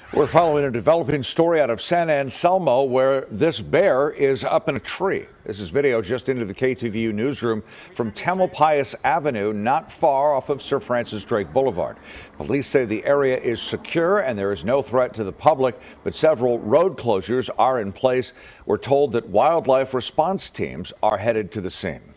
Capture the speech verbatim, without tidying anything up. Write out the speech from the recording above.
We're following a developing story out of San Anselmo where this bear is up in a tree. This is video just into the K T V U newsroom from Tamalpais Avenue, not far off of Sir Francis Drake Boulevard. Police say the area is secure and there is no threat to the public, but several road closures are in place. We're told that wildlife response teams are headed to the scene.